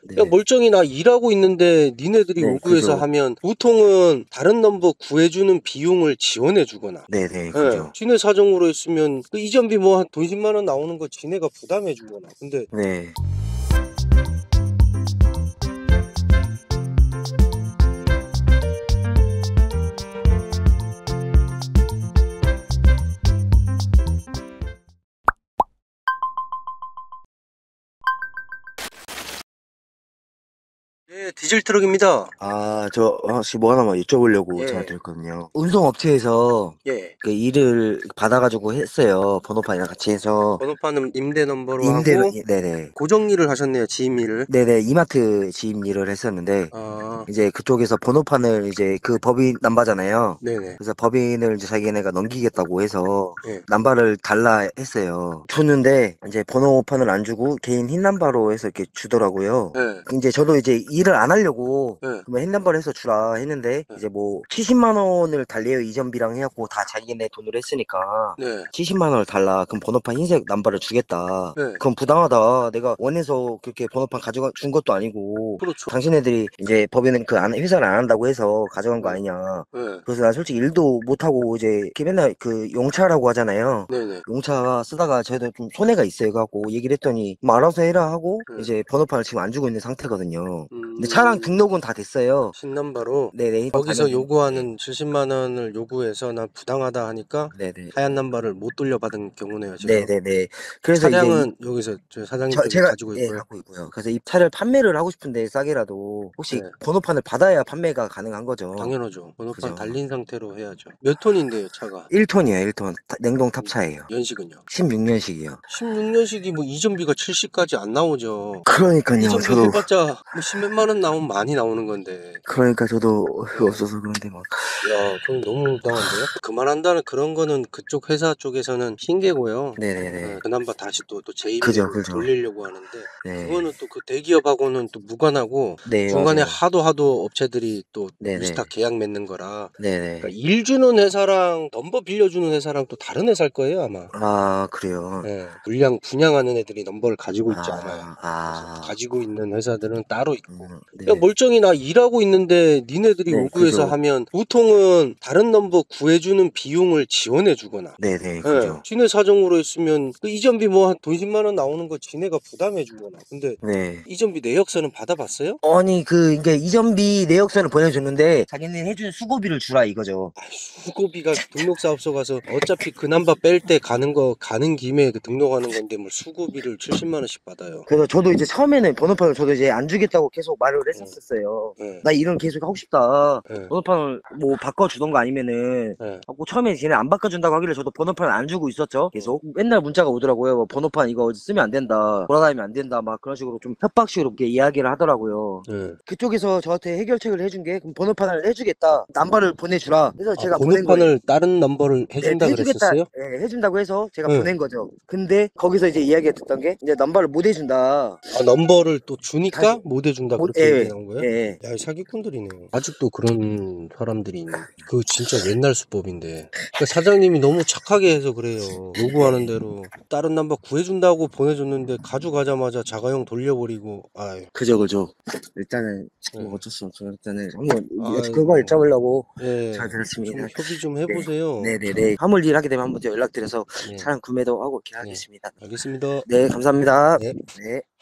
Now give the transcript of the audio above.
야, 네. 멀쩡히 나 일하고 있는데 니네들이 네, 요구해서 그죠. 하면 보통은 다른 넘버 구해주는 비용을 지원해 주거나, 네네, 예, 그죠. 지네 사정으로 했으면 그 이전비 뭐 한 돈 10만 원 나오는 거 지네가 부담해 주거나. 근데 네. 예, 디젤 트럭입니다. 저 혹시 뭐 하나만 여쭤보려고 예, 전화드렸거든요. 운송업체에서 예. 그 일을 받아가지고 했어요. 번호판이랑 같이 해서. 번호판은 임대 넘버로 임대로, 하고 네네. 고정 일을 하셨네요, 지임 일을. 네네, 이마트 지임 일을 했었는데, 아, 이제 그쪽에서 번호판을 이제 그 법인 남바잖아요. 네네. 그래서 법인을 이제 자기네가 넘기겠다고 해서 예, 남바를 달라 했어요. 줬는데 이제 번호판을 안 주고 개인 흰 남바로 해서 이렇게 주더라고요. 예, 이제 저도 이제 일을 안 하려고 예, 그러면 흰 남바를 해서 주라 했는데 예. 이제 뭐 70만 원을 달래요. 이전비랑 해갖고 다 자기네 돈으로 했으니까 네, 70만 원을 달라. 그럼 번호판 흰색 남바를 주겠다. 네. 그건 부당하다. 내가 원해서 그렇게 번호판 가져가 준 것도 아니고 그렇죠. 당신네들이 이제 법인은 그 회사를 안 한다고 해서 가져간 거 네, 아니냐. 네, 그래서 난 솔직히 일도 못하고 이제 이렇게 맨날 그 용차라고 하잖아요. 네네. 용차 쓰다가 저도 좀 손해가 있어요. 그래갖고 얘기를 했더니 뭐 알아서 해라 하고 네. 이제 번호판을 지금 안 주고 있는 상태거든요. 근데 차량 음, 등록은 다 됐어요. 신남바로 네네. 거기서 가면 네. 요구하는 70만 원을 요구해서 난 부당하다 하니까 네네. 하얀 남바를 못 돌려받은 경우네요, 지금. 네네네. 그래서 이제 차량은 여기서 저 사장님 쪽에 제가 가지고 예, 있고요. 갖고 있고요. 그래서 이 차를 판매를 하고 싶은데 싸게라도 혹시 네, 번호판을 받아야 판매가 가능한 거죠. 당연하죠. 번호판 그죠? 달린 상태로 해야죠. 몇 톤인데요, 차가? 1톤이에요, 1톤. 냉동 탑차예요. 연식은요? 16년식이요. 16년식이 뭐 이전비가 70까지 안 나오죠. 그러니까요, 이전비 저도, 해봤자 뭐 10몇만 원 나오면 많이 나오는 건데. 그러니까 저도 네. 없어서 그런데 막. 야, 그럼 너무 부당한데요? 그만한다는 그런 거는 그쪽 회사 쪽에서는 핑계고요. 네네네. 그 남바 다시 또 그죠, 재임대로 그죠. 돌리려고 하는데 네. 그거는 또 그 대기업하고는 또 무관하고 네, 중간에 맞아요. 하도 업체들이 또 위스타 네네. 계약 맺는 거라. 그러니까 네네. 일 주는 회사랑 넘버 빌려주는 회사랑 또 다른 회사일 거예요, 아마. 아, 그래요. 예, 물량 분양하는 애들이 넘버를 가지고 있지 않아요. 아, 그래서 아, 가지고 있는 회사들은 따로 있고. 야, 네. 멀쩡히 나 일하고 있는데 니네들이 네, 요구해서 그죠. 하면 보통은 다른 넘버 구해주는 비용을 지원해 주거나, 네네, 예, 그죠. 지네 사정으로 했으면 그 이전비 뭐 한 돈 10만 원 나오는 거 지네가 부담해 주거나. 근데 네. 이전비 내역서는 받아봤어요? 아니, 이게 이전비 내역서를 보내줬는데, 자기는 해준 수고비를 주라 이거죠. 아, 수고비가 등록사업소 가서 어차피 그 남바 뺄 때 가는 김에 그 등록하는 건데 뭘 수고비를 70만 원씩 받아요. 그래서 저도 이제 처음에는 번호판을 저도 이제 안 주겠다고 계속 말을 예, 했었어요. 예, 나 이런 계속 하고 싶다. 예, 번호판을 뭐 바꿔주던가 아니면은 예. 하고 처음에 쟤네 안 바꿔준다고 하길래 저도 번호판을 안 주고 있었죠. 계속 맨날 문자가 오더라고요. 뭐 번호판 이거 쓰면 안 된다. 돌아다니면 안 된다. 막 그런 식으로 좀 협박식으로 이렇게 이야기를 하더라고요. 예. 그쪽에서 저한테 해결책을 해준 게 그럼 번호판을 해주겠다. 남바를 보내주라. 그래서 아, 제가 보낸 거예요. 번호판을 다른 넘버를 네, 해준다 해주겠다, 그랬었어요? 예, 해준다고 해서 제가 응. 보낸 거죠. 근데 거기서 이제 이야기가 듣던 게 이제 넘버를 못 해준다. 아, 넘버를 또 다시 주니까 못 해준다 못, 그렇게 얘기 예, 나온 거예요? 예. 야, 이 사기꾼들이네요. 아직도 그런 사람들이 있네. 그 진짜 옛날 수법인데. 그 사장님이 너무 착하게 해서 그래요. 요구하는 대로 다른 넘버 구해준다고 보내줬는데 가져가자마자 자가용 돌려버리고. 아유. 그죠, 그죠. 일단은 예. 뭐 어쩔 수 없죠. 일단은 한번 그거 아이고. 여쭤보려고 예. 잘 들었습니다. 좀 협의 좀 네, 해보세요. 네네네. 화물 일 하게 되면 한번 또 연락드려서 네. 차량 구매도 하고 이렇게 네. 하겠습니다. 알겠습니다. 네, 감사합니다. 네. 네.